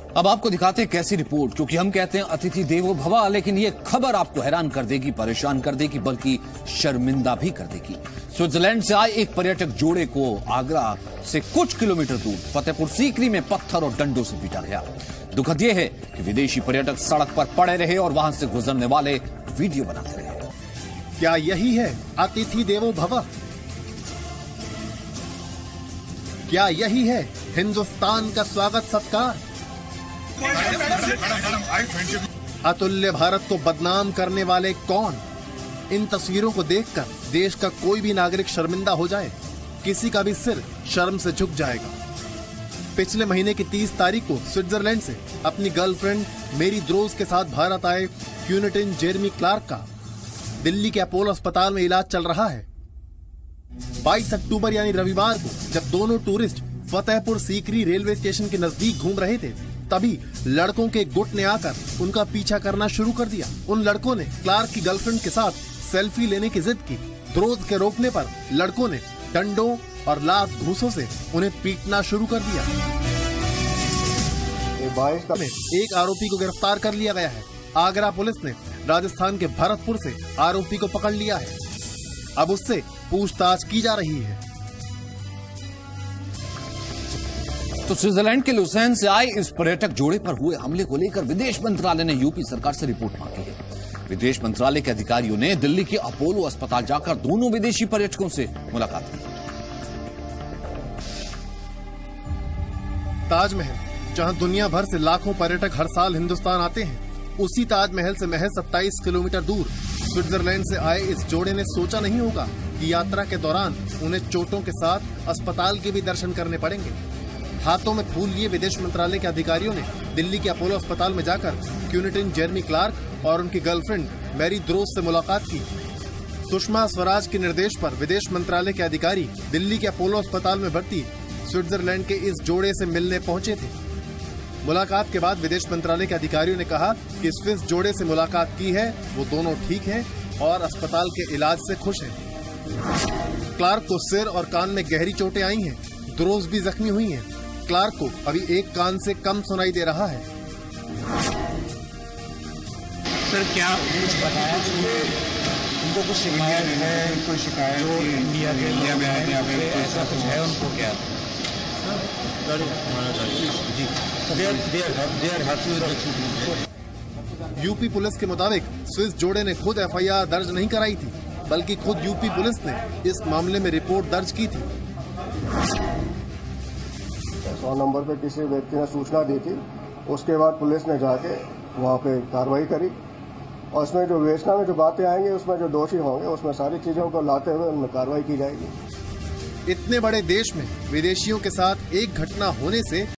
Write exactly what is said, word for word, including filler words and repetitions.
अब आपको दिखाते हैं कैसी रिपोर्ट, क्योंकि हम कहते हैं अतिथि देवो भव, लेकिन ये खबर आपको हैरान कर देगी, परेशान कर देगी, बल्कि शर्मिंदा भी कर देगी। स्विट्जरलैंड से आए एक पर्यटक जोड़े को आगरा से कुछ किलोमीटर दूर फतेहपुर सीकरी में पत्थर और डंडों से पीटा गया। दुखद यह है कि विदेशी पर्यटक सड़क पर पड़े रहे और वहां से गुजरने वाले वीडियो बनाते रहे। क्या यही है अतिथि देवो भव? क्या यही है हिंदुस्तान का स्वागत सत्कार? अतुल्य भारत को बदनाम करने वाले कौन? इन तस्वीरों को देखकर देश का कोई भी नागरिक शर्मिंदा हो जाए, किसी का भी सिर शर्म से झुक जाएगा। पिछले महीने की तीस तारीख को स्विट्जरलैंड से अपनी गर्लफ्रेंड मेरी द्रोज के साथ भारत आए क्यूनेटिन जेरेमी क्लार्क का दिल्ली के अपोलो अस्पताल में इलाज चल रहा है। बाईस अक्टूबर यानी रविवार को जब दोनों tourist Fatehpur Sikri railway station के नजदीक घूम रहे थे, तभी लड़कों के गुट ने आकर उनका पीछा करना शुरू कर दिया। उन लड़कों ने क्लार्क की गर्लफ्रेंड के साथ सेल्फी लेने की जिद की। द्रोज के रोकने पर लड़कों ने डंडों और लात घूंसों से उन्हें पीटना शुरू कर दिया। एक आरोपी को गिरफ्तार कर लिया गया है। आगरा पुलिस ने राजस्थान के भरतपुर से आरोपी को पकड़ लिया है। अब उससे पूछताछ की जा रही है। तो स्विट्जरलैंड के लुसेन से आए इस पर्यटक जोड़े पर हुए हमले को लेकर विदेश मंत्रालय ने यूपी सरकार से रिपोर्ट मांगी है। विदेश मंत्रालय के अधिकारियों ने दिल्ली के अपोलो अस्पताल जाकर दोनों विदेशी पर्यटकों से मुलाकात की। ताजमहल, जहां दुनिया भर से लाखों पर्यटक हर साल हिंदुस्तान आते हैं, उसी ताजमहल से महज सत्ताईस किलोमीटर दूर स्विट्जरलैंड से आए इस जोड़े ने सोचा नहीं होगा कि यात्रा के दौरान उन्हें चोटों के साथ अस्पताल के भी दर्शन करने पड़ेंगे। हाथों में फूल लिए विदेश मंत्रालय के अधिकारियों ने दिल्ली के अपोलो अस्पताल में जाकर क्यूनेटिन जेरेमी क्लार्क और उनकी गर्लफ्रेंड मेरी द्रोज से मुलाकात की। सुषमा स्वराज के निर्देश पर विदेश मंत्रालय के अधिकारी दिल्ली के अपोलो अस्पताल में भर्ती स्विट्जरलैंड के इस जोड़े से मिलने पहुंचे थे। मुलाकात के बाद विदेश मंत्रालय के अधिकारियों ने कहा कि स्विस जोड़े से मुलाकात की है, वो दोनों ठीक हैं और अस्पताल के इलाज से खुश हैं। क्लार्क को सिर और कान में गहरी चोटें आई हैं, द्रोज भी जख्मी हुई हैं। क्लार्क को अभी एक कान से कम सुनाई दे रहा है। सर क्या कुछ बताया उनको? कुछ शिकायत है? कोई शिकायत जो इंडिया के इंडिया में आए हैं, ऐसा कुछ है उनको? क्या यूपी पुलिस के मुताबिक स्विस जोड़े ने खुद एफ आई आर दर्ज नहीं कराई थी, बल्कि खुद यूपी पुलिस ने इस मामले में रिपोर्ट दर्ज की थी। सौ नंबर पे किसी व्यक्ति ने सूचना दी थी, उसके बाद पुलिस ने जाके वहाँ पे कार्रवाई करी और उसमें जो विवेचना में जो बातें आएंगी, उसमें जो दोषी होंगे, उसमें सारी चीजों को लाते हुए उनमें कार्रवाई की जाएगी। इतने बड़े देश में विदेशियों के साथ एक घटना होने से